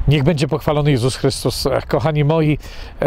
Niech będzie pochwalony Jezus Chrystus. Kochani moi,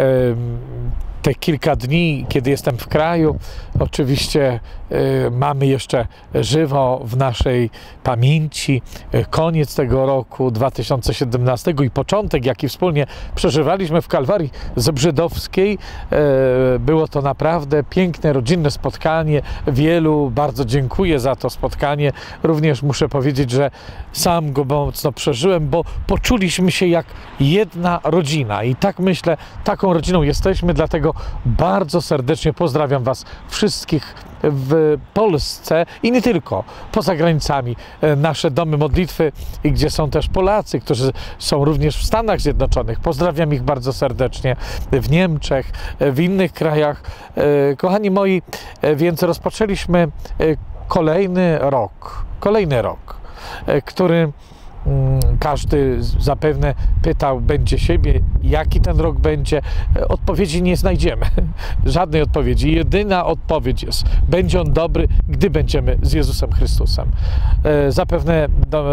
te kilka dni, kiedy jestem w kraju, oczywiście mamy jeszcze żywo w naszej pamięci koniec tego roku 2017 i początek, jaki wspólnie przeżywaliśmy w Kalwarii Zebrzydowskiej. Było to naprawdę piękne, rodzinne spotkanie. Wielu bardzo dziękuję za to spotkanie. Również muszę powiedzieć, że sam go mocno przeżyłem, bo poczuliśmy się jak jedna rodzina i tak myślę, taką rodziną jesteśmy, dlatego bardzo serdecznie pozdrawiam Was wszystkich w Polsce i nie tylko, poza granicami. Nasze domy modlitwy, gdzie są też Polacy, którzy są również w Stanach Zjednoczonych. Pozdrawiam ich bardzo serdecznie, w Niemczech, w innych krajach. Kochani moi, więc rozpoczęliśmy kolejny rok, który każdy zapewne pytał będzie siebie, jaki ten rok będzie. Odpowiedzi nie znajdziemy. Żadnej odpowiedzi. Jedyna odpowiedź jest, będzie on dobry, gdy będziemy z Jezusem Chrystusem. Zapewne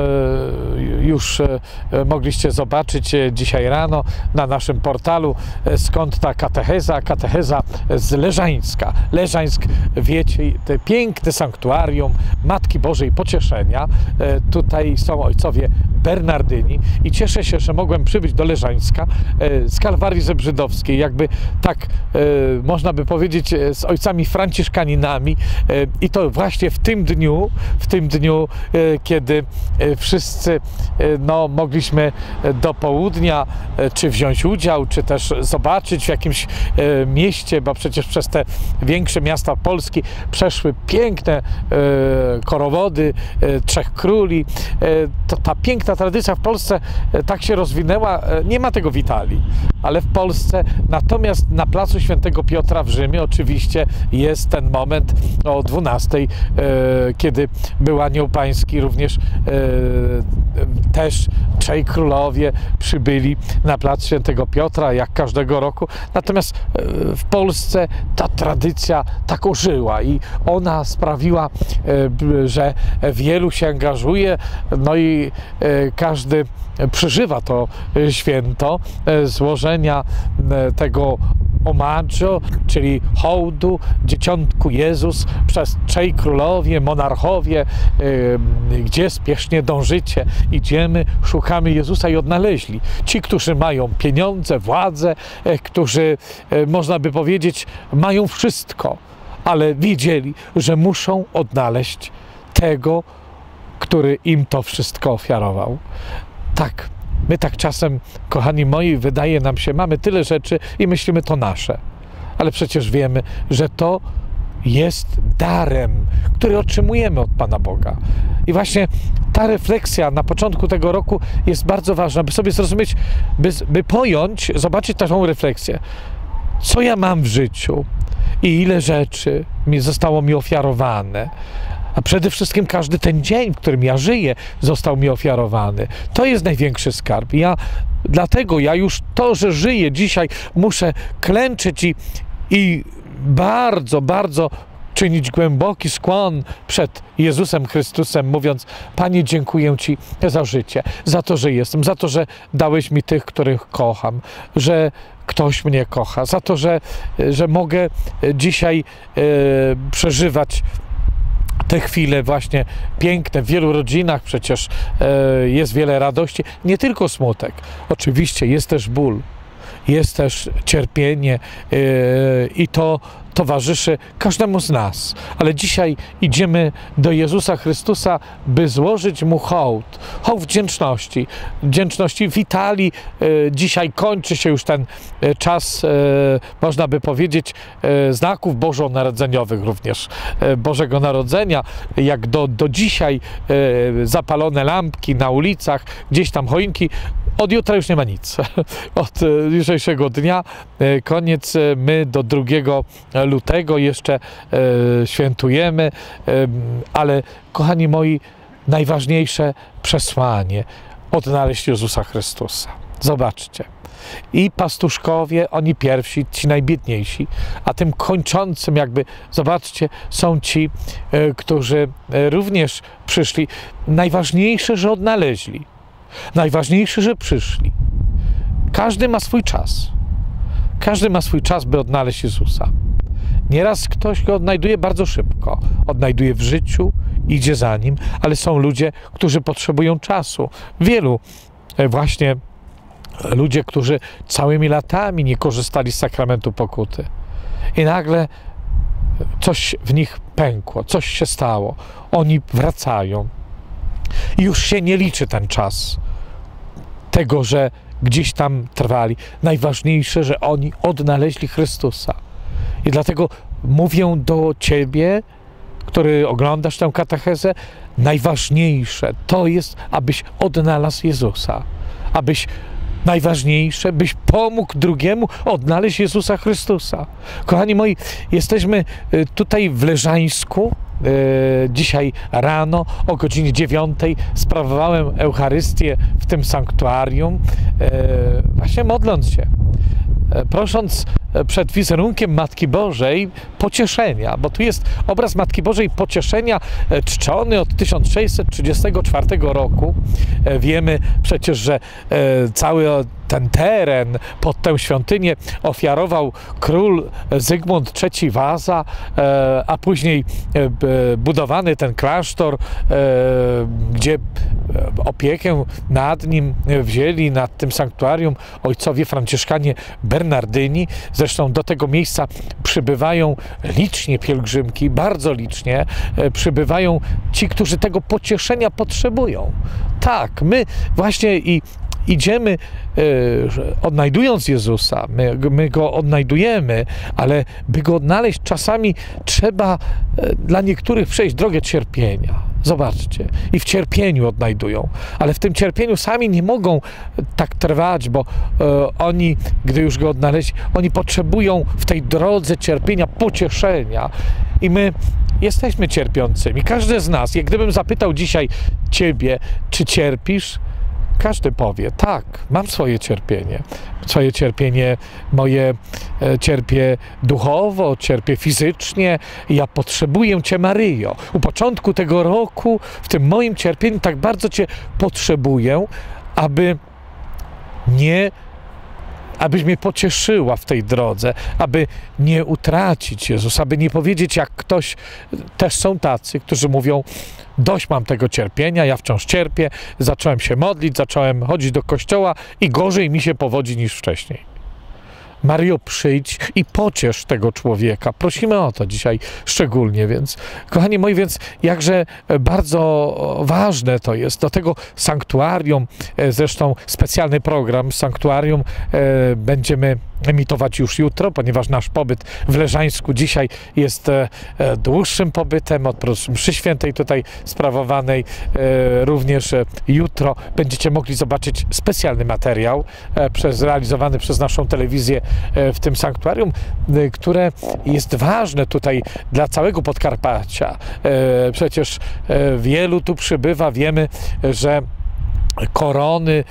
już mogliście zobaczyć dzisiaj rano na naszym portalu, skąd ta katecheza z Leżańska. Leżańsk, wiecie, te piękne sanktuarium Matki Bożej Pocieszenia. Tutaj są ojcowie Bernardyni i cieszę się, że mogłem przybyć do Leżańska z Kalwarii Zebrzydowskiej, jakby tak można by powiedzieć z ojcami franciszkaninami i to właśnie w tym dniu, kiedy wszyscy mogliśmy do południa czy wziąć udział, czy też zobaczyć w jakimś mieście, bo przecież przez te większe miasta Polski przeszły piękne korowody Trzech Króli. Ta piękna tradycja w Polsce tak się rozwinęła, nie ma tego w Italii, ale w Polsce, natomiast na placu Świętego Piotra w Rzymie oczywiście jest ten moment o 12, kiedy był Anioł Pański, również też trzej królowie przybyli na plac Świętego Piotra, jak każdego roku, natomiast w Polsce ta tradycja tak ożyła i ona sprawiła, że wielu się angażuje, no i każdy przeżywa to święto złożenia tego omaggio, czyli hołdu Dzieciątku Jezus przez trzej królowie, monarchowie, gdzie spiesznie dążycie, idziemy, szukamy Jezusa i odnaleźli. Ci, którzy mają pieniądze, władzę, którzy, można by powiedzieć, mają wszystko, ale wiedzieli, że muszą odnaleźć tego, który im to wszystko ofiarował. Tak, my tak czasem, kochani moi, wydaje nam się, mamy tyle rzeczy i myślimy, to nasze. Ale przecież wiemy, że to jest darem, który otrzymujemy od Pana Boga. I właśnie ta refleksja na początku tego roku jest bardzo ważna, by sobie zrozumieć, by pojąć, zobaczyć taką refleksję. Co ja mam w życiu i ile rzeczy zostało mi ofiarowane. A przede wszystkim każdy ten dzień, w którym ja żyję, został mi ofiarowany. To jest największy skarb. Dlatego ja już to, że żyję dzisiaj, muszę klęczyć i bardzo, bardzo czynić głęboki skłon przed Jezusem Chrystusem, mówiąc: Panie, dziękuję Ci za życie, za to, że jestem, za to, że dałeś mi tych, których kocham, że ktoś mnie kocha, za to, że mogę dzisiaj przeżywać te chwile właśnie piękne. W wielu rodzinach przecież jest wiele radości, nie tylko smutek. Oczywiście jest też ból, jest też cierpienie i to towarzyszy każdemu z nas. Ale dzisiaj idziemy do Jezusa Chrystusa, by złożyć Mu hołd. Hołd wdzięczności. Wdzięczności. W Italii dzisiaj kończy się już ten czas, można by powiedzieć, znaków bożonarodzeniowych również. Bożego Narodzenia. Jak do dzisiaj zapalone lampki na ulicach, gdzieś tam choinki. Od jutra już nie ma nic. Od jutrzejszego dnia koniec. My do 2 lutego jeszcze świętujemy, ale kochani moi, najważniejsze przesłanie: odnaleźć Jezusa Chrystusa. Zobaczcie. I pastuszkowie, oni pierwsi, ci najbiedniejsi, a tym kończącym jakby, zobaczcie, są ci, którzy również przyszli. Najważniejsze, że odnaleźli. Najważniejsze, że przyszli. Każdy ma swój czas. Każdy ma swój czas, by odnaleźć Jezusa. Nieraz ktoś go odnajduje bardzo szybko. Odnajduje w życiu, idzie za Nim, ale są ludzie, którzy potrzebują czasu. Wielu właśnie ludzie, którzy całymi latami nie korzystali z sakramentu pokuty. I nagle coś w nich pękło, coś się stało. Oni wracają. I już się nie liczy ten czas tego, że gdzieś tam trwali. Najważniejsze, że oni odnaleźli Chrystusa. I dlatego mówię do ciebie, który oglądasz tę katechezę, najważniejsze to jest, abyś odnalazł Jezusa. Najważniejsze, byś pomógł drugiemu odnaleźć Jezusa Chrystusa. Kochani moi, jesteśmy tutaj w Leżańsku. Dzisiaj rano o godzinie 9 sprawowałem Eucharystię w tym sanktuarium, właśnie modląc się, prosząc przed wizerunkiem Matki Bożej pocieszenia, bo tu jest obraz Matki Bożej pocieszenia czczony od 1634 roku. Wiemy przecież, że cały ten teren pod tę świątynię ofiarował król Zygmunt III Waza, a później budowany ten klasztor, gdzie opiekę nad nim wzięli, nad tym sanktuarium, ojcowie franciszkanie Bernardyni. Zresztą do tego miejsca przybywają licznie pielgrzymki, bardzo licznie przybywają ci, którzy tego pocieszenia potrzebują. Tak, my właśnie i idziemy, odnajdując Jezusa, my Go odnajdujemy, ale by Go odnaleźć, czasami trzeba dla niektórych przejść drogę cierpienia. Zobaczcie, i w cierpieniu odnajdują, ale w tym cierpieniu sami nie mogą tak trwać, bo oni, gdy już Go odnaleźli, oni potrzebują w tej drodze cierpienia pocieszenia. I my jesteśmy cierpiącymi. Każdy z nas, jak gdybym zapytał dzisiaj ciebie, czy cierpisz, każdy powie, tak, mam swoje cierpienie. Swoje cierpienie moje cierpię duchowo, cierpię fizycznie. Ja potrzebuję Cię, Maryjo. U początku tego roku, w tym moim cierpieniu, tak bardzo Cię potrzebuję, abyś mnie pocieszyła w tej drodze, aby nie utracić Jezusa, aby nie powiedzieć, jak ktoś, też są tacy, którzy mówią, dość mam tego cierpienia, ja wciąż cierpię, zacząłem się modlić, zacząłem chodzić do kościoła i gorzej mi się powodzi niż wcześniej. Maryjo, przyjdź i pociesz tego człowieka. Prosimy o to dzisiaj szczególnie, więc kochani moi, więc jakże bardzo ważne to jest. Do tego sanktuarium, zresztą specjalny program sanktuarium będziemy emitować już jutro, ponieważ nasz pobyt w Leżańsku dzisiaj jest dłuższym pobytem od mszy świętej tutaj sprawowanej. Również jutro będziecie mogli zobaczyć specjalny materiał realizowany przez naszą telewizję w tym sanktuarium, które jest ważne tutaj dla całego Podkarpacia. Przecież wielu tu przybywa, wiemy, że korony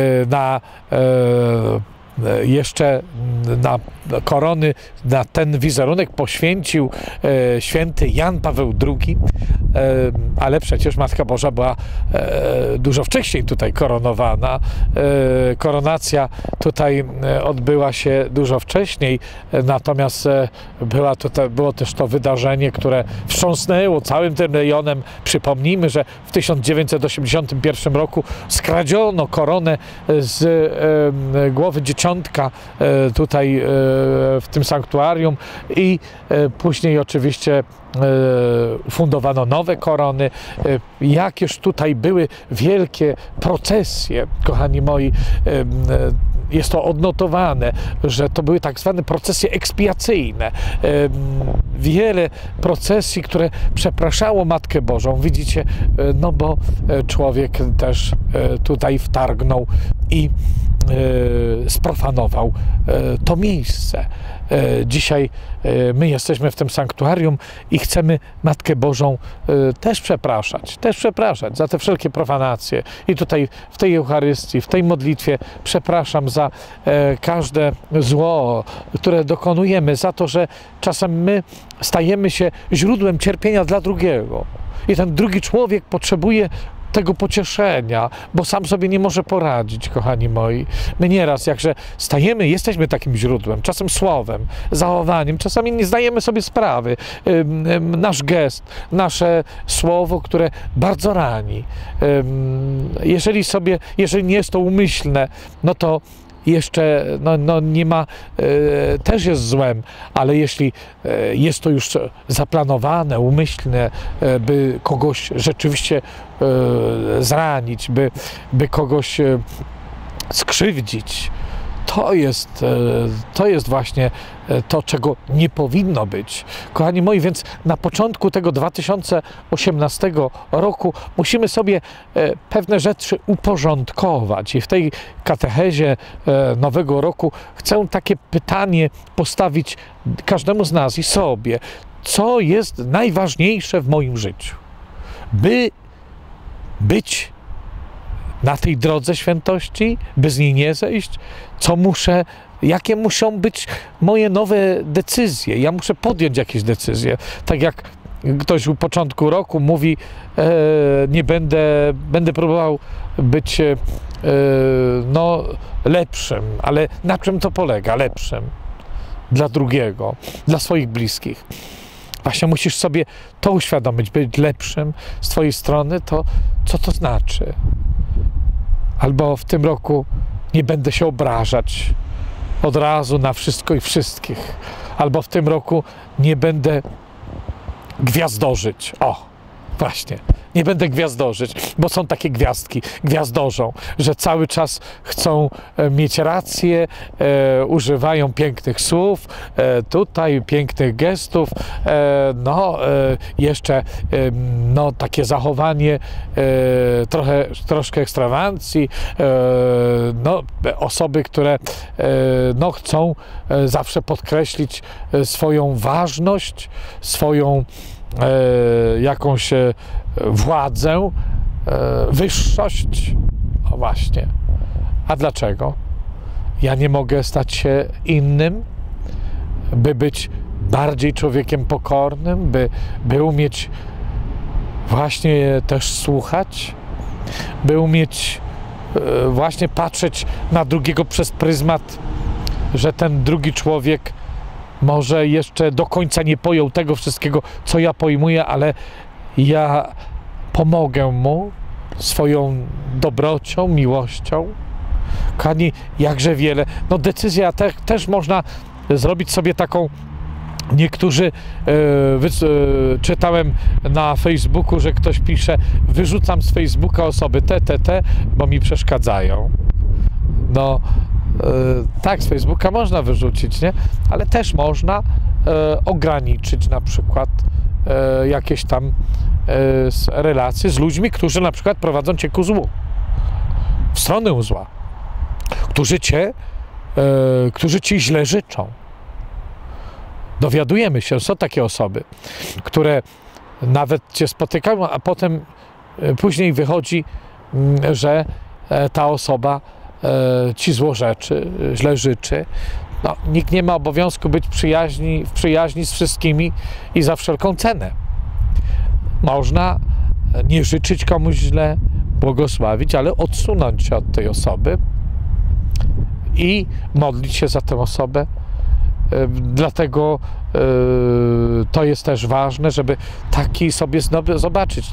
na ten wizerunek poświęcił święty Jan Paweł II, ale przecież Matka Boża była dużo wcześniej tutaj koronowana. Koronacja tutaj odbyła się dużo wcześniej, natomiast było też to wydarzenie, które wstrząsnęło całym tym rejonem. Przypomnijmy, że w 1981 roku skradziono koronę z głowy dzieciątka tutaj w tym sanktuarium i później oczywiście ufundowano nowe korony. Jakież tutaj były wielkie procesje, kochani moi. Jest to odnotowane, że to były tak zwane procesje ekspiacyjne. Wiele procesji, które przepraszało Matkę Bożą. Widzicie, no bo człowiek też tutaj wtargnął i sprofanował to miejsce. Dzisiaj my jesteśmy w tym sanktuarium i chcemy Matkę Bożą też przepraszać za te wszelkie profanacje. I tutaj w tej Eucharystii, w tej modlitwie przepraszam za każde zło, które dokonujemy, za to, że czasem my stajemy się źródłem cierpienia dla drugiego. I ten drugi człowiek potrzebuje tego pocieszenia, bo sam sobie nie może poradzić, kochani moi. My nieraz, jakże stajemy, jesteśmy takim źródłem, czasem słowem, zachowaniem, czasami nie zdajemy sobie sprawy. Nasz gest, nasze słowo, które bardzo rani. Jeżeli nie jest to umyślne, no to jeszcze nie ma, też jest złem, ale jeśli jest to już zaplanowane, umyślne, by kogoś rzeczywiście zranić, by kogoś skrzywdzić, to jest właśnie to, czego nie powinno być. Kochani moi, więc na początku tego 2018 roku musimy sobie pewne rzeczy uporządkować i w tej katechezie nowego roku chcę takie pytanie postawić każdemu z nas i sobie. Co jest najważniejsze w moim życiu? By być na tej drodze świętości, by z niej nie zejść? Jakie muszą być moje nowe decyzje? Ja muszę podjąć jakieś decyzje. Tak jak ktoś u początku roku mówi, będę próbował być lepszym, ale na czym to polega? Lepszym dla drugiego, dla swoich bliskich. Właśnie musisz sobie to uświadomić, być lepszym z twojej strony, to co to znaczy? Albo w tym roku nie będę się obrażać od razu na wszystko i wszystkich. Albo w tym roku nie będę gwiazdorzyć. O, właśnie. Nie będę gwiazdorzyć, bo są takie gwiazdki, gwiazdorzą, że cały czas chcą mieć rację, używają pięknych słów, tutaj pięknych gestów, jeszcze takie zachowanie troszkę ekstrawancji, osoby, które chcą zawsze podkreślić swoją ważność, swoją jakąś władzę, wyższość. O właśnie. A dlaczego? Ja nie mogę stać się innym, by być bardziej człowiekiem pokornym, by umieć właśnie też słuchać, by umieć właśnie patrzeć na drugiego przez pryzmat, że ten drugi człowiek może jeszcze do końca nie pojął tego wszystkiego, co ja pojmuję, ale ja pomogę mu swoją dobrocią, miłością. Kochani, jakże wiele. Decyzja też można zrobić sobie taką. Niektórzy, czytałem na Facebooku, że ktoś pisze, wyrzucam z Facebooka osoby te, bo mi przeszkadzają. Tak, z Facebooka można wyrzucić, nie? Ale też można ograniczyć na przykład jakieś tam relacje z ludźmi, którzy na przykład prowadzą cię ku złu, w stronę zła, którzy ci źle życzą. Dowiadujemy się, są takie osoby, które nawet cię spotykają, a potem później wychodzi, że ta osoba ci złorzeczy, źle życzy. Nikt nie ma obowiązku być w przyjaźni z wszystkimi i za wszelką cenę. Można nie życzyć komuś źle, błogosławić, ale odsunąć się od tej osoby i modlić się za tę osobę. Dlatego to jest też ważne, żeby taki sobie zobaczyć,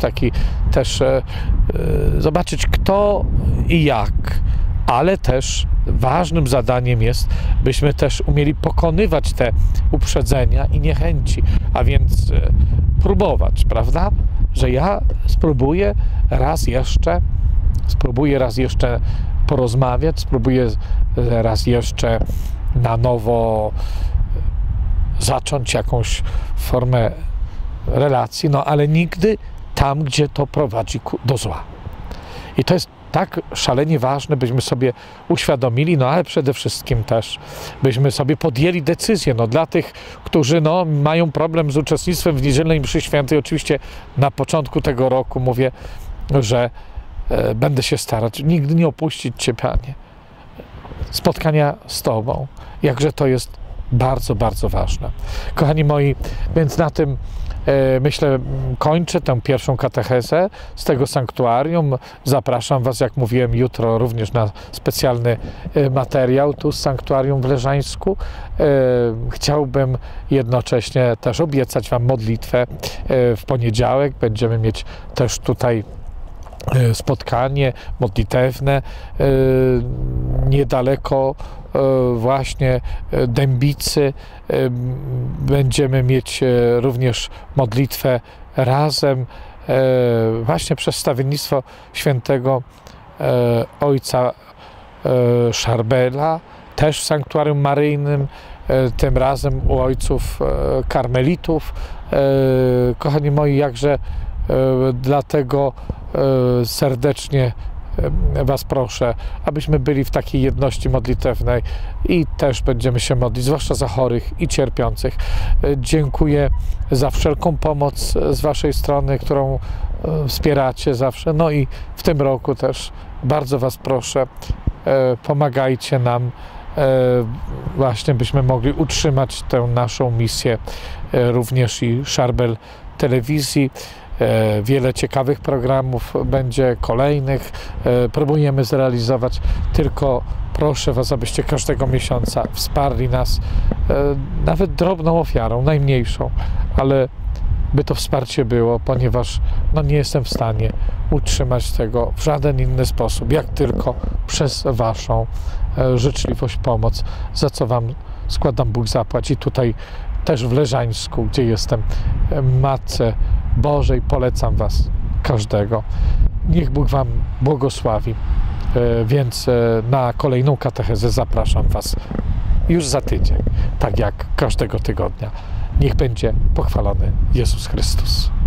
zobaczyć kto i jak, ale też ważnym zadaniem jest, byśmy też umieli pokonywać te uprzedzenia i niechęci, a więc próbować, prawda? Że ja spróbuję raz jeszcze porozmawiać, spróbuję raz jeszcze na nowo zacząć jakąś formę relacji, ale nigdy tam, gdzie to prowadzi do zła. I to jest tak szalenie ważne, byśmy sobie uświadomili, ale przede wszystkim też byśmy sobie podjęli decyzję. Dla tych, którzy mają problem z uczestnictwem w niedzielnej mszy świętej, oczywiście na początku tego roku mówię, że będę się starać nigdy nie opuścić Cię, Panie. Spotkania z Tobą. Jakże to jest bardzo, bardzo ważne. Kochani moi, więc na tym myślę, kończę tę pierwszą katechezę z tego sanktuarium. Zapraszam Was, jak mówiłem, jutro również na specjalny materiał tu z sanktuarium w Leżańsku. Chciałbym jednocześnie też obiecać Wam modlitwę w poniedziałek. Będziemy mieć też tutaj spotkanie modlitewne niedaleko właśnie Dębicy. Będziemy mieć również modlitwę razem właśnie przez stawiennictwo świętego ojca Szarbela, też w sanktuarium maryjnym, tym razem u ojców karmelitów. Kochani moi, jakże dlatego serdecznie Was proszę, abyśmy byli w takiej jedności modlitewnej i też będziemy się modlić, zwłaszcza za chorych i cierpiących. Dziękuję za wszelką pomoc z Waszej strony, którą wspieracie zawsze. No i w tym roku też bardzo Was proszę, pomagajcie nam właśnie, byśmy mogli utrzymać tę naszą misję, również i Szarbel Telewizji. Wiele ciekawych programów będzie kolejnych, próbujemy zrealizować, tylko proszę Was, abyście każdego miesiąca wsparli nas nawet drobną ofiarą, najmniejszą, ale by to wsparcie było, ponieważ no, nie jestem w stanie utrzymać tego w żaden inny sposób, jak tylko przez Waszą życzliwość, pomoc, za co Wam składam Bóg zapłać. I tutaj też w Leżańsku, gdzie jestem, Matce Bożej polecam Was każdego. Niech Bóg Wam błogosławi. Więc na kolejną katechezę zapraszam Was już za tydzień, tak jak każdego tygodnia. Niech będzie pochwalony Jezus Chrystus.